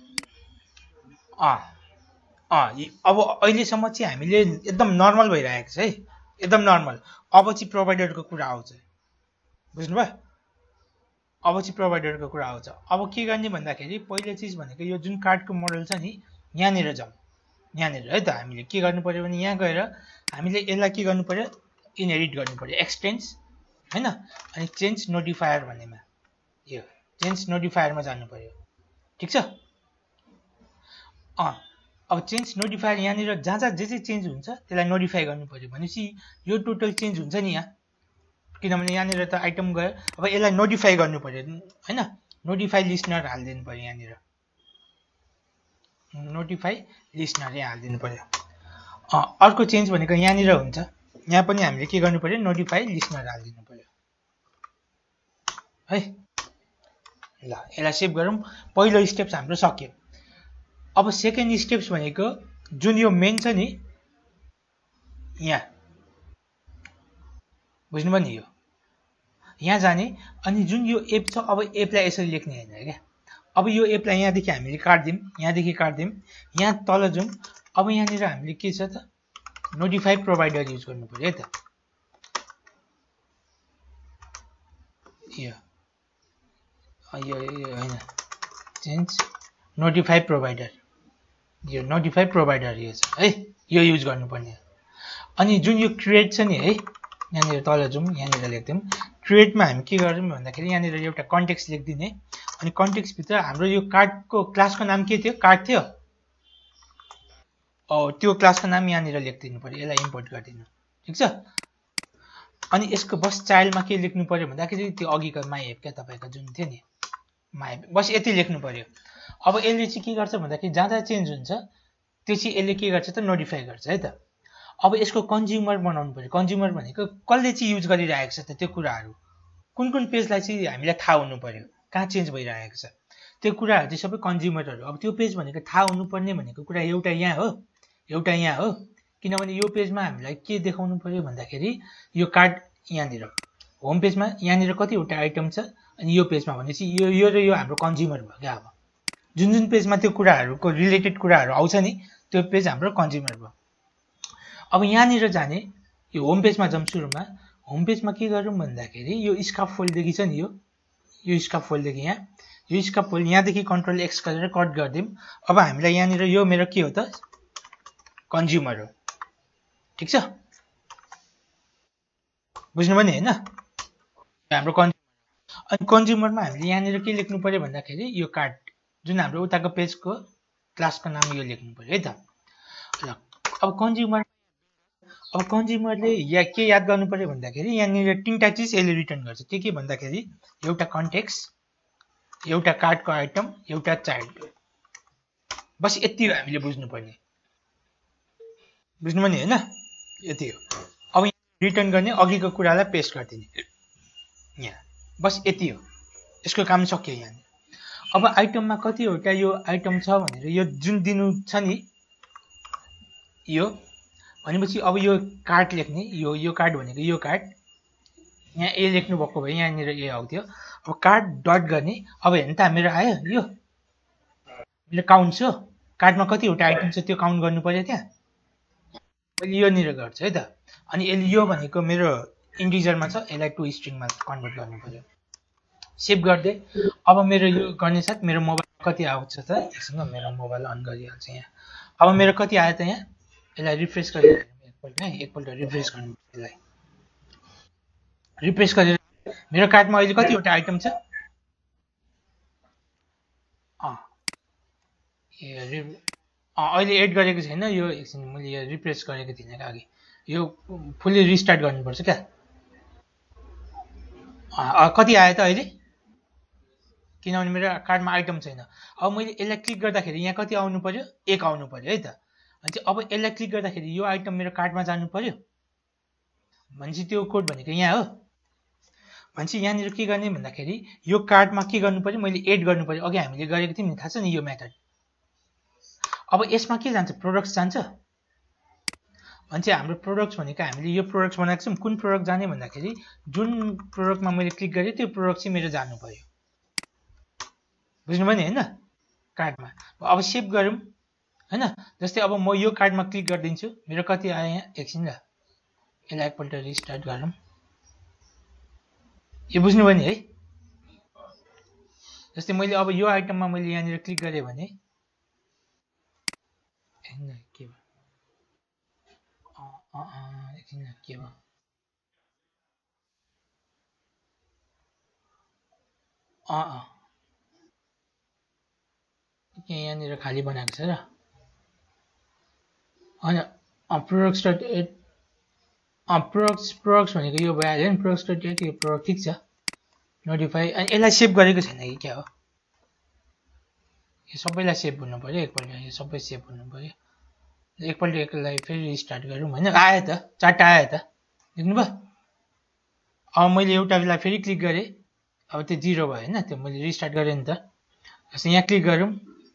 अँ अँ अब अहिलेसम्म चाहिँ हामीले एकदम नर्मल भइरहेको छ है, एकदम नर्मल। अब चाहिँ प्रोभाइडरको कुरा आउँछ, बुझ्नुभयो? अब चाहिँ प्रोभाइडरको कुरा आउँछ। अब के गर्ने भन्दाखेरि पहिलो चिज भनेको यो जुन कार्डको मोडल छ नि यहाँनिर जाउँ, यहाँनिर है त। हामीले के गर्नु पर्यो भने यहाँ गएर हामीले यसलाई के गर्नु पर्यो, इनहेरिट गर्नु पर्यो, एक्सटेन्स हैन, अनि चेन्ज नोटिफायर भन्नेमा, यो चेन्ज नोटिफायरमा जानु पर्यो, ठिक छ? अँ अब चेन्ज नोटिफायर यहाँनिर जहाँ जहाँ जे जे चेन्ज हुन्छ त्यसलाई नोटिफाई गर्नु पर्यो। भनेपछि यो टोटल चेन्ज हुन्छ नि यहाँ, किनभने यहाँनिर त आइटम गयो। अब यसलाई नोटिफाई गर्नु पर्यो हैन, नोटिफाई लिस्नर हालिदिनु पर्यो यहाँनिर, नोटिफाई लिस्नर यहाँ हालिदिनु पर्यो। अँ अर्को चेन्ज भनेको यहाँनिर हुन्छ, यहाँ पनि हामीले के गर्नु पर्यो, नोटिफाई लिस्नर हालिदिनु पर्यो है। ल यसलाई सेभ गरौँ। पहिलो स्टेप्स हाम्रो सक्यो। अब सेकेन्ड स्टेप्स भनेको जुन यो मेन छ नि यहाँ, बुझ्नुभयो नि, यो यहाँ जाने अनि जुन यो एप छ अब एपलाई यसरी लेख्ने हैन क्या। अब यो एपलाई यहाँदेखि हामीले काट्दियौँ, यहाँदेखि काट्दियौँ, यहाँ तल जाउँ। अब यहाँनिर हामीले के छ त, नोटिफाई प्रोभाइडर युज गर्नु पर्यो है त। यो यो हैन, चेन्ज नोटिफाई प्रोभाइडर, यो नोटिफाई प्रोभाइडर यो छ है, यो युज गर्नुपर्ने। अनि जुन यो क्रिएट छ नि है, यहाँनिर तल जाउँ, यहाँनिर लेख्दियौँ। क्रिएटमा हामी के गर्छौँ भन्दाखेरि यहाँनिर एउटा कन्टेक्स्ट लेखिदिने, अनि कन्टेक्स्टभित्र हाम्रो यो कार्डको क्लासको नाम के थियो, कार्ड थियो, ओ त्यो क्लासको नाम यहाँनिर लेखिदिनु पर्यो, यसलाई इम्पोर्ट गरिदिनु, ठिक छ? अनि यसको बस चाइल्डमा के लेख्नु पर्यो भन्दाखेरि त्यो अघिको माई एप क्या तपाईँको जुन थियो नि माई एप, बस यति लेख्नु पर्यो। अब यसले चाहिँ के गर्छ भन्दाखेरि जहाँ जहाँ चेन्ज हुन्छ त्यो चाहिँ यसले के गर्छ त, नोटिफाई गर्छ है त। अब यसको कन्ज्युमर बनाउनु पर्यो। कन्ज्युमर भनेको कसले चाहिँ युज गरिरहेको छ त, त्यो कुराहरू कुन कुन पेजलाई चाहिँ हामीलाई थाहा हुनु पर्यो, कहाँ चेन्ज भइरहेको छ, त्यो कुराहरू चाहिँ सबै कन्ज्युमरहरू। अब त्यो पेज भनेको थाहा हुनुपर्ने भनेको कुरा एउटा यहाँ हो, एउटा यहाँ हो, किनभने यो पेजमा हामीलाई के देखाउनु पर्यो भन्दाखेरि यो कार्ड यहाँनिर होम पेजमा यहाँनिर कतिवटा आइटम छ, अनि यो पेजमा भनेपछि यो यो र यो हाम्रो कन्ज्युमर भयो क्या। अब जुन जुन पेजमा त्यो कुराहरूको रिलेटेड कुराहरू आउँछ नि त्यो पेज हाम्रो कन्ज्युमर भयो। अब यहाँनिर जाने, यो होम पेजमा जाउँ। सुरुमा होम पेजमा के गरौँ भन्दाखेरि यो स्काप फोल्डदेखि छ नि, यो यो स्काप फोल्डदेखि यहाँ, यो स्काप फोल्ड यहाँदेखि कन्ट्रोल एक्स गरेर कट गरिदिउँ। अब हामीलाई यहाँनिर यो मेरो के हो त, कन्ज्युमर हो, ठिक छ? बुझ्नुभयो नि होइन, हाम्रो कन्ज्युमर। अनि कन्ज्युमरमा हामीले यहाँनिर के लेख्नु पर्यो भन्दाखेरि यो कार्ड जुन हाम्रो उताको पेजको क्लासको नाम यो लेख्नु पर्यो है त। ल अब कन्ज्युमर, अब कन्ज्युमरले या के याद गर्नु पर्यो भन्दाखेरि यहाँनिर तीनटा चिज यसले रिटर्न गर्छ। के के भन्दाखेरि एउटा कन्टेक्स्ट, एउटा कार्डको आइटम, एउटा चाइल्ड, बस यति हो हामीले बुझ्नुपर्ने, बुझ्नुभयो नि होइन, यति हो। अब रिटर्न गर्ने, अघिको कुरालाई पेस्ट गरिदिने यहाँ, बस यति हो, यसको काम सक्यो यहाँ। अब आइटममा कतिवटा यो आइटम छ भनेर यो जुन दिनु छ नि यो भनेपछि अब यो कार्ड लेख्ने, यो यो कार्ड भनेको यो कार्ड यहाँ ए लेख्नु भएको भए यहाँनिर ए आउँथ्यो। अब कार्ड डट गर्ने, अब हेर्नु त मेरो आयो यो, मेरो काउन्ट छ, कार्डमा कतिवटा आइटम छ त्यो काउन्ट गर्नु पर्यो त्यहाँ, मैले योनिर गर्छु है त। अनि यसले यो भनेको मेरो इन्टिजरमा छ, यसलाई टु स्ट्रिङमा कन्भर्ट गर्नु पर्यो, सेभ गरिदिए। अब मेरो यो गर्ने साथ मेरो मोबाइल कति आउँछ त, एकछिन मेरो मोबाइल अन गरिहाल्छु यहाँ। अब मेरो कति आयो त यहाँ, यसलाई रिफ्रेस गरेर एकपल्ट है, एकपल्ट रिफ्रेस गर्नु, यसलाई रिफ्रेस गरेर मेरो कार्डमा अहिले कतिवटा आइटम छ, अँ ए अहिले एड गरेको छैन यो, एकछिन मैले यो रिफ्रेस गरेको थिइनँ क्या अघि, यो फुल्ली रिस्टार्ट गर्नुपर्छ क्या। कति आयो त अहिले, किनभने मेरो कार्डमा आइटम छैन। अब मैले यसलाई क्लिक गर्दाखेरि यहाँ कति आउनु पर्यो, एक आउनु पर्यो है त। अनि अब यसलाई क्लिक गर्दाखेरि यो आइटम मेरो कार्डमा जानु पर्यो, भनेपछि त्यो कोड भनेको यहाँ हो। भनेपछि यहाँनिर के गर्ने भन्दाखेरि यो कार्डमा के गर्नु पर्यो, मैले एड गर्नु पर्यो। अघि हामीले गरेको थियौँ नि, थाहा छ नि यो मेथड, अब यसमा के जान्छ प्रोडक्ट्स जान्छ भने चाहिँ हाम्रो प्रोडक्ट्स भनेको हामीले यो प्रोडक्ट्स बनाएको छौँ कुन प्रोडक्ट जाने भन्दाखेरि जुन प्रोडक्टमा मैले क्लिक गरेँ त्यो प्रोडक्ट चाहिँ मेरो जानु पर्यो बुझ्नुभयो नि हैन कार्डमा अब सेभ गरौँ हैन जस्तै अब म यो कार्डमा क्लिक गरिदिन्छु मेरो कति आयो यहाँ एकछिन ल यसलाई एकपल्ट रिस्टार्ट गरौँ यो बुझ्नुभयो नि है जस्तै मैले अब यो आइटममा मैले यहाँनिर क्लिक गरेँ भने हैन के भयो अ अ एकछिन के भयो अ अ यहाँनिर खाली बनाएको छ र होइन products dot at products products भनेको यो भइहाल्यो नि प्रोडक्ट्स डट एट यो प्रोडक्ट ठिक छ नोटिफाई अनि यसलाई सेभ गरेको छैन कि क्या हो यो सबैलाई सेभ हुनु पर्यो एकपल्ट यो सबै सेभ हुनु पर्यो एकपल्ट यसलाई फेरि रिस्टार्ट गरौँ होइन आयो त चारवटा आयो त देख्नुभयो अब मैले एउटालाई फेरि क्लिक गरेँ अब त्यो जिरो भयो होइन त्यो मैले रिस्टार्ट गरेँ नि त जस्तै यहाँ क्लिक गरौँ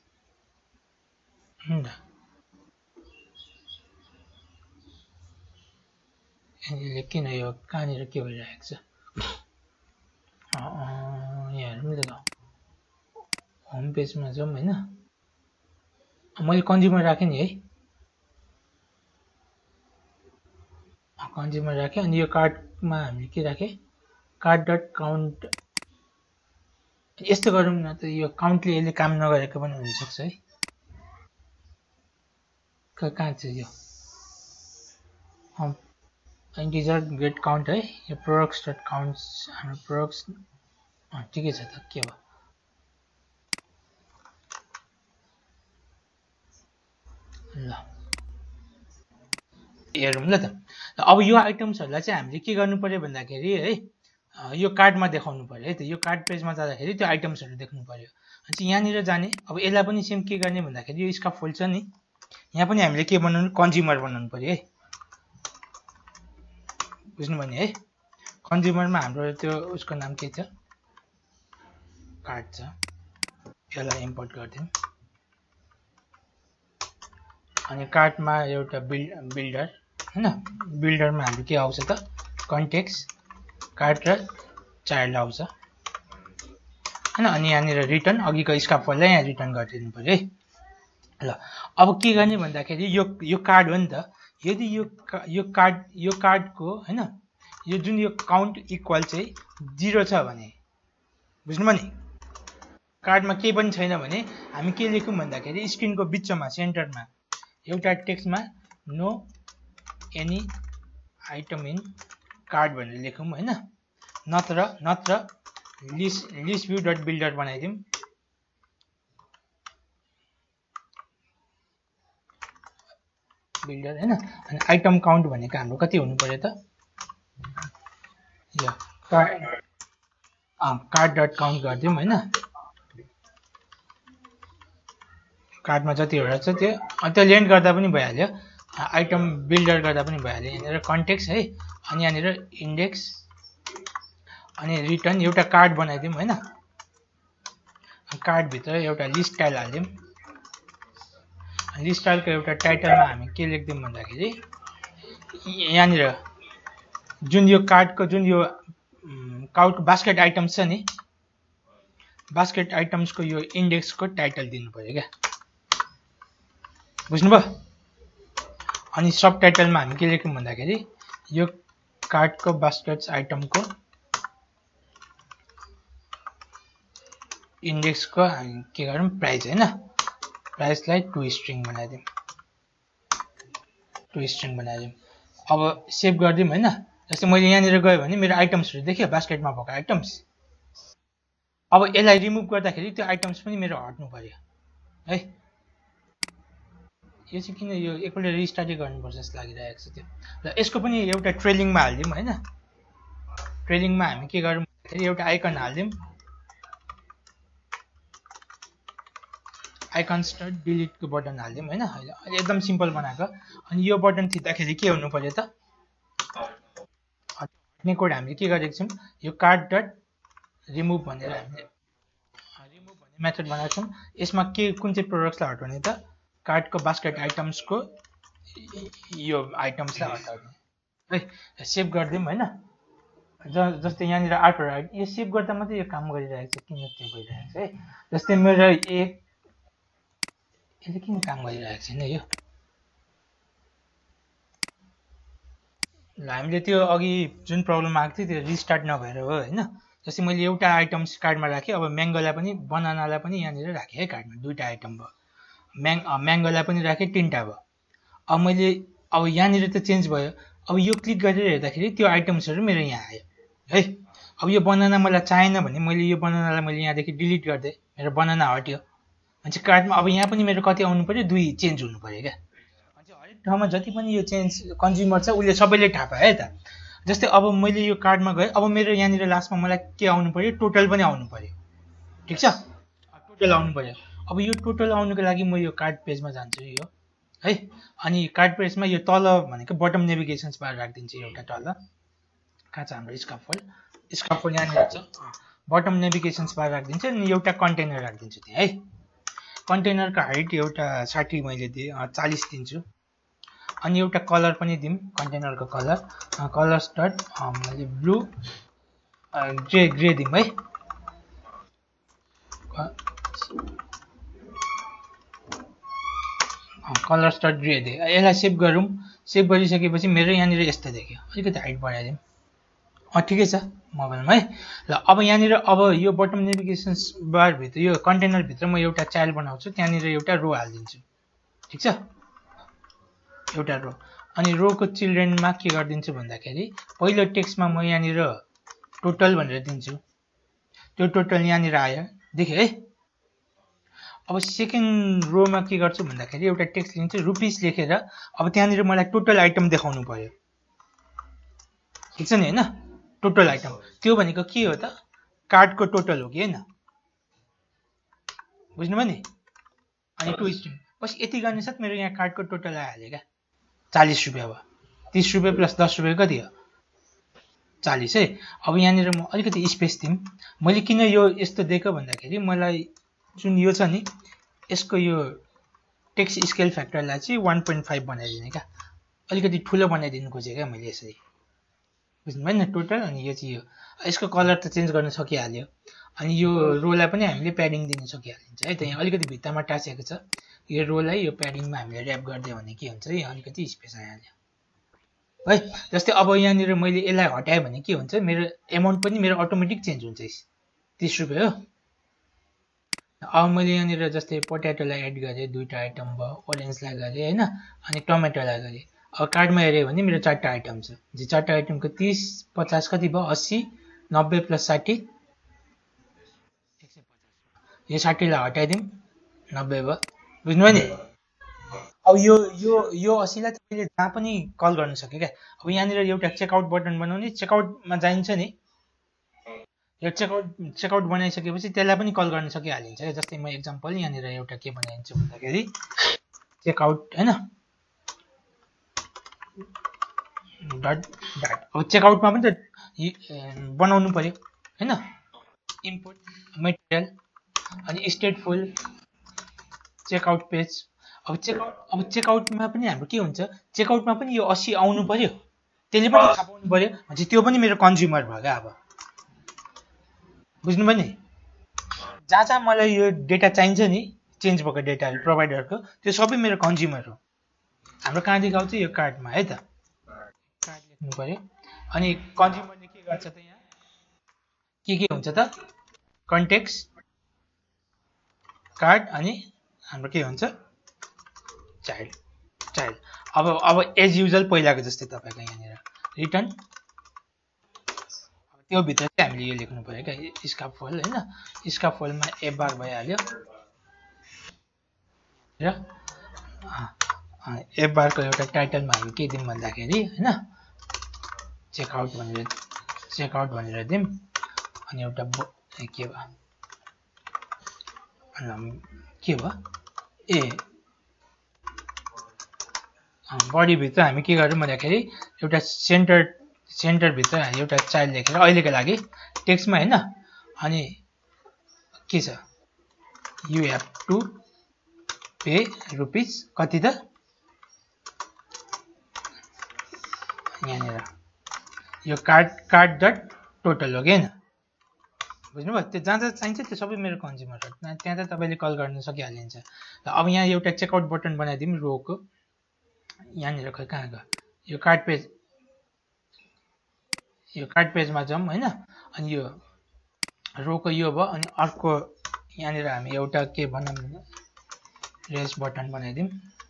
यसले किन यो कहाँनिर के भइरहेको छ यहाँ हेरौँ नि त होम पेजमा जाउँ होइन मैले कन्ज्युमर राखेँ नि है कन्ज्युमर राखेँ अनि यो कार्डमा हामीले के राखेँ कार्ड डट काउन्ट यस्तो गरौँ न त यो काउन्टले यसले काम नगरेको पनि हुनसक्छ है कहाँ छ यो इन्टिजर गेट काउन्ट है यो प्रोडक्ट्स डट काउन्ट्स हाम्रो प्रोडक्ट्स ठिकै छ त के भयो ल हेरौँ ल त अब यो आइटम्सहरूलाई चाहिँ हामीले के गर्नु पर्यो भन्दाखेरि है यो कार्डमा देखाउनु पर्यो है त यो कार्ड पेजमा जाँदाखेरि त्यो आइटम्सहरू देख्नु पर्यो अनि यहाँनिर जाने अब यसलाई पनि सेम के गर्ने भन्दाखेरि यो स्काफोल्ड छ नि यहाँ पनि हामीले के बनाउनु कन्ज्युमर बनाउनु पर्यो है बुझ्नुभयो नि है कन्ज्युमरमा हाम्रो त्यो उसको नाम के छ कार्ड छ यसलाई इम्पोर्ट गरिदिउँ अनि कार्डमा एउटा बिल्ड बिल्डर हैन बिल्डरमा हाम्रो के आउँछ त कन्टेक्स्ट कार्ड र चाइल्ड आउँछ हैन अनि यहाँनिर रिटर्न अघिको स्काफोल्डलाई यहाँ रिटर्न गरिदिनु पर्यो है ल अब के गर्ने भन्दाखेरि यो यो कार्ड हो नि त यदि यो यो कार्ड यो कार्डको हैन यो जुन यो काउन्ट इक्वल चाहिँ जिरो छ भने बुझ्नुभयो नि कार्डमा केही पनि छैन भने हामी के लेखौँ भन्दाखेरि स्क्रिनको बिचमा सेन्टरमा एउटा टेक्स्टमा no any item in card भनेर लेखौँ हैन नत्र नत्र list list view dot builder बनाइदिउँ बिल्डर हैन अनि आइटम काउन्ट भनेको हाम्रो कति हुनु पर्यो त यो कार्ड कार्ड डट काउन्ट गरिदिउँ हैन कार्डमा जतिवटा छ त्यो त्यो लेन्थ गर्दा पनि भइहाल्यो आइटम बिल्डर गर्दा पनि भइहाल्यो यहाँनिर कन्टेक्स्ट है अनि यहाँनिर इन्डेक्स अनि रिटर्न एउटा कार्ड बनाइदिउँ हैन कार्डभित्र एउटा लिस्ट स्टाइल हालिदिउँ लिस्ट स्टाइलको एउटा टाइटलमा हामी के लेख्दिउँ भन्दाखेरि यहाँनिर जुन यो कार्डको जुन यो काउन्ट बास्केट आइटम्स छ नि बास्केट आइटम्सको यो इन्डेक्सको टाइटल दिनु पर्यो क्या बुझ्नुभयो अनि सब टाइटलमा हामी के लेख्यौँ भन्दाखेरि यो कार्डको बास्केट्स आइटमको इन्डेक्सको हामी के गरौँ प्राइस हैन प्राइसलाई टु स्ट्रिङ बनाइदिउँ टु स्ट्रिङ बनाइदिउँ अब सेभ गरिदिउँ हैन जस्तै मैले यहाँनिर गएँ भने मेरो आइटम्सहरू देखियो बास्केटमा भएको आइटम्स अब यसलाई रिमुभ गर्दाखेरि त्यो आइटम्स पनि मेरो हट्नु पर्यो है यो चाहिँ किन यो एकपल्ट रिस्टार्टै गर्नुपर्छ जस्तो लागिरहेको छ त्यो र यसको पनि एउटा ट्रेलिङमा हालिदिउँ हैन ट्रेलिङमा हामी के गरौँ भन्दाखेरि एउटा आइकन हालिदिउँ आइकन्स र डिलिटको बटन हालिदिउँ हैन अहिले एकदम सिम्पल बनाएको अनि यो बटन थिच्दाखेरि के हुनु पर्यो त हट्ने कोड हामीले के गरेको छौँ यो कार्ड डट रिमुभ भनेर हामीले रिमुभ भन्ने मेथड बनाएको छौँ यसमा के कुन चाहिँ प्रोडक्ट्सलाई हटाउने त कार्डको बास्केट आइटम्सको यो आइटम्सलाई हटाउने है। सेभ गरिदिउँ होइन। ज जस्तै यहाँनिर आठवटा यो सेभ गर्दा मात्रै यो काम गरिरहेको छ, किन त्यो भइरहेको छ है। जस्तै मेरो एक यसले किन काम गरिरहेको छैन यो। ल हामीले त्यो अघि जुन प्रब्लम आएको थियो त्यो रिस्टार्ट नभएर हो होइन। जस्तै मैले एउटा आइटम्स कार्डमा राखेँ, अब म्याङ्गोलाई पनि बनानालाई पनि यहाँनिर राखेँ है कार्डमा, दुईवटा आइटम भयो। म्याङ म्याङ्गोलाई पनि राखेँ, तिनवटा भयो। अब मैले अब यहाँनिर त चेन्ज भयो। अब यो क्लिक गरेर हेर्दाखेरि त्यो आइटम्सहरू मेरो यहाँ आयो है। अब यो बनाना मलाई चाहिएन भने मैले यो बनानालाई मैले यहाँदेखि डिलिट गरिदिएँ, मेरो बनाना हट्यो। भने चाहिँ कार्डमा अब यहाँ पनि मेरो कति आउनु पऱ्यो, दुई चेन्ज हुनु पऱ्यो क्या। हरेक ठाउँमा जति पनि यो चेन्ज कन्ज्युमर छ उसले सबैले थाहा पायो है त। जस्तै अब मैले यो कार्डमा गएँ, अब मेरो यहाँनिर लास्टमा मलाई के आउनु पऱ्यो, टोटल पनि आउनु पऱ्यो, ठिक छ। टोटल आउनु पऱ्यो। अब यो टोटल आउनुको लागि म यो कार्ड पेजमा जान्छु यो है। अनि कार्ड पेजमा यो तल भनेको बटम नेभिगेसन्स बार राखिदिन्छु एउटा तल। कहाँ छ हाम्रो स्काफोल्ड, स्काफोल्ड यहाँनिर छ, बटम नेभिगेसन्स बार राखिदिन्छु अनि एउटा कन्टेनर राखिदिन्छु त्यहाँ है। कन्टेनरको हाइट एउटा साठी मैले दिएँ, चालिस दिन्छु। अनि एउटा कलर पनि दिउँ, कन्टेनरको कलर कलर स्टड मैले ब्लू ग्रे ग्रे दिउँ है। कलर स्टड ग्रे दिएँ। यसलाई सेभ गरौँ। सेभ गरिसकेपछि मेरो यहाँनिर यस्तो देखियो, अलिकति हाइट बढाइदिउँ। अँ ठिकै छ मोबाइलमा है। ल अब यहाँनिर अब यो बटम नेभिगेसन्स बारभित्र यो कन्टेनरभित्र म एउटा चाइल्ड बनाउँछु, त्यहाँनिर एउटा रो हालिदिन्छु, ठिक छ, एउटा रो। अनि रोको चिल्ड्रेनमा के गरिदिन्छु भन्दाखेरि पहिलो टेक्स्टमा म यहाँनिर टोटल भनेर दिन्छु, त्यो टोटल यहाँनिर आयो देखेँ है। अब सेकेन्ड रोमा के गर्छु भन्दाखेरि एउटा टेक्स्ट लिन्छु, रुपिस लेखेर अब त्यहाँनिर मलाई टोटल आइटम देखाउनु पर्यो, ठिक छ नि होइन। टोटल आइटम त्यो भनेको के हो त, कार्डको टोटल हो कि होइन, बुझ्नुभयो नि। अनि टु स्ट्रिङ बस यति गर्ने साथ मेरो यहाँ कार्डको टोटल आइहाल्यो क्या, चालिस रुपियाँ भयो। तिस रुपियाँ प्लस दस रुपियाँ कति हो, चालिस है। अब यहाँनिर म अलिकति स्पेस दिउँ। मैले किन यो यस्तो दिएको भन्दाखेरि मलाई जुन यो छ नि यसको यो टेक्स्ट स्केल फ्याक्टरलाई चाहिँ वान पोइन्ट फाइभ बनाइदिने क्या, अलिकति ठुलो बनाइदिनु खोजेँ क्या मैले यसरी, बुझ्नुभयो नि टोटल। अनि यो चाहिँ यो यसको कलर त चेन्ज गर्न सकिहाल्यो। अनि यो रोलाई पनि हामीले प्याडिङ दिन सकिहालिन्छ है त। यहाँ अलिकति भित्तामा टाँसेको छ, यो रोलाई यो प्याडिङमा हामीले ऱ्याप गरिदियो भने के हुन्छ, यहाँ अलिकति स्पेस आइहाल्यो है। जस्तै अब यहाँनिर मैले यसलाई हटाएँ भने के हुन्छ, मेरो एमाउन्ट पनि मेरो अटोमेटिक चेन्ज हुन्छ, तिस रुपियाँ हो। अब मैले यहाँनिर जस्तै पोट्याटोलाई एड गरेँ, दुईवटा आइटम भयो, ओरेन्जलाई गरेँ होइन, अनि टमेटोलाई गरेँ। अब कार्डमा हेऱ्यो भने मेरो चारवटा आइटम छ, जे चारवटा आइटमको तिस पचास कति भयो, अस्सी नब्बे प्लस साठी एक सय पचास। यो साठीलाई हटाइदिउँ, नब्बे भयो, बुझ्नुभयो नि। अब यो यो यो अस्सीलाई तपाईँले जहाँ पनि कल गर्न सक्यो क्या। अब यहाँनिर एउटा चेकआउट बटन बनाउने, चेकआउटमा जाइन्छ नि, यो चेकआउट चेकआउट बनाइसकेपछि त्यसलाई पनि कल गर्न सकिहालिन्छ क्या। जस्तै म एक्जाम्पल यहाँनिर एउटा के बनाइदिन्छु भन्दाखेरि चेकआउट होइन, डट डट। अब चेकआउटमा पनि त बनाउनु पर्यो होइन, इम्पोर्ट मेटेरियल अनि स्टेटफुल चेकआउट पेज। अब चेकआउट अब चेकआउटमा पनि हाम्रो के हुन्छ, चेकआउटमा पनि यो अस्सी आउनु पर्यो, त्यसले पनि थाहा पाउनु पर्यो भने त्यो पनि मेरो कन्ज्युमर भयो क्या। अब बुझ्नुभयो नि, जहाँ जहाँ मलाई यो डेटा चाहिन्छ नि चेन्ज भएको डेटाहरू प्रोभाइडरको, त्यो सबै मेरो कन्ज्युमर हो। हाम्रो कहाँ देखाउँछ, यो कार्डमा है त, कार्ड लेख्नु पर्यो। अनि कन्ज्युमरले के गर्छ त, यहाँ के के हुन्छ त, कन्टेक्स्ट कार्ड अनि हाम्रो के हुन्छ चाइल्ड चाइल्ड। अब अब एज युजल पहिलाको जस्तै तपाईँको यहाँनिर रिटर्न, त्यो भित्र चाहिँ हामीले यो लेख्नु पर्यो क्या, स्काफोल्ड होइन। स्काफोल्डमा ए बार भइहाल्यो र ए बारको एउटा टाइटलमा हामी के दिउँ भन्दाखेरि होइन चेकआउट भनेर चेकआउट भनेर दिउँ। अनि एउटा के भयो के भयो ए बडीभित्र हामी के गरौँ भन्दाखेरि एउटा सेन्टर सेन्टरभित्र एउटा चाइल्ड लेखेर अहिलेको लागि टेक्स्टमा होइन, अनि के छ you have to pay rupees कति त यहाँनिर यो कार्ड कार्ड डट टोटल हो कि हैन बुझ्नुभयो त्यो जहाँ जहाँ चाहिन्छ त्यो सबै मेरो कन्ज्युमर हो त्यहाँ त तपाईले कल गर्न सकिहालिन्छ ल अब यहाँ एउटा चेकआउट बटन बनाइदिउँ रोको यहाँनिर खै कहाँ गयो यो कार्ड पेज यो कार्ड पेजमा जाउँ हैन अनि यो रोको यो भयो अनि अर्को यहाँनिर हामी एउटा के बनाऊँ रेज बटन बनाइदिउँ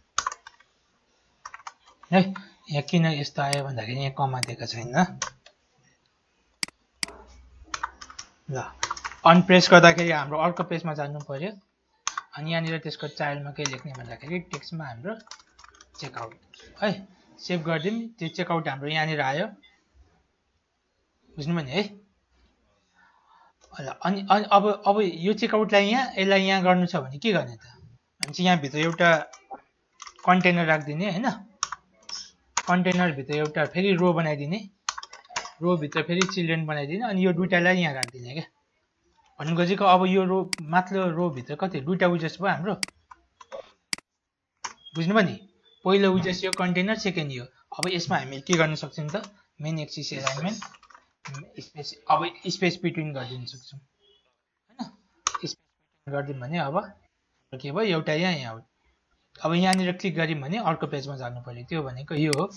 है यहाँ किन यस्तो आयो भन्दाखेरि यहाँ कमा दिएको छैन ल अन प्रेस गर्दाखेरि हाम्रो अर्को पेजमा जानु पर्यो अनि यहाँनिर त्यसको चाइल्डमा के लेख्ने भन्दाखेरि टेक्स्टमा हाम्रो चेकआउट है सेभ गर्दिम त्यो चेकआउट हाम्रो यहाँनिर आयो बुझ्नुभयो नि है ल अनि अब अब यो चेकआउटलाई यहाँ यसलाई यहाँ गर्नु छ भने के गर्ने त हामी चाहिँ यहाँ भित्र एउटा कन्टेनर राख्दिने हैन कन्टेनर भित्र एउटा फेरि रो बनाइदिने रो भित्र फेरि चिल्ड्रेन बनाइदिने अनि यो दुईटालाई यहाँ राख्दिने के भनेको चाहिँ अब यो रो माथिल्लो रो भित्र कति दुईटा उजेस भयो हाम्रो बुझ्नुभयो नि पहिलो उजेस यो कन्टेनर सेकेन्ड यो अब यसमा हामी के गर्न सक्छौं त मेन एक्सिस एलाइनमेन्ट स्पेस अब स्पेस बिट्विन गरिदिन सक्छौं हैन स्पेस बिट्विन गर्दिम भने अब के भयो एउटा यहाँ यहाँ अब यहाँनिर क्लिक गरिम भने अर्को पेजमा जानु पर्यो त्यो भनेको यो हो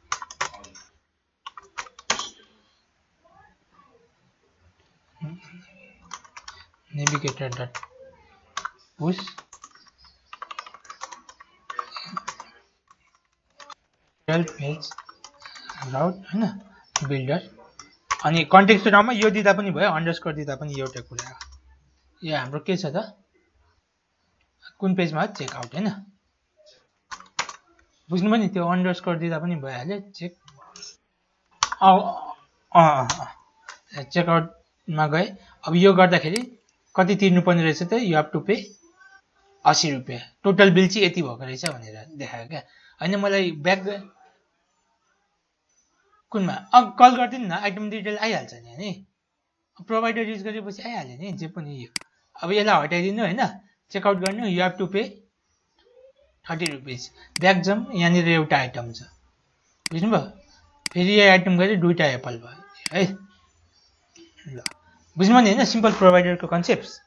navigator dot push page route हैन बिल्डर अनि कन्टेक्स्ट ठाउँमा यो दिदा पनि भयो अन्डरस्कोर दिदा पनि एउटा कुरा हो यो हाम्रो के छ त कुन पेजमा चेकआउट हैन बुझ्नुभयो नि त्यो अन्डरस्कोर दिदा पनि भइहाल्यो चेक अ अ चेकआउटमा गए अब यो गर्दाखेरि कति तिर्नु पर्ने रहेछ त यु हैव टु पे अस्सी रुपैयाँ टोटल बिल चाहिँ यति भएको रहेछ भनेर देखायो क्या हैन मलाई ब्याक कुनमा अब कल गर्दिन न आइटम डिटेल आइहाल्छ नि हैन प्रोवाइडर युज गरेपछि आइहाल्यो नि जे पनि यो अब यसलाई हटाइदिनु हैन चेकआउट गर्नु you have to pay thirty rupees back जाम यहाँनिर एउटा आइटम छ बुझ्नुभयो फेरि यो आइटम गरे दुईटा एप्पल भयो है ल बुझ्नुभयो नि हैन सिम्पल प्रोवाइडरको कन्सेप्ट्स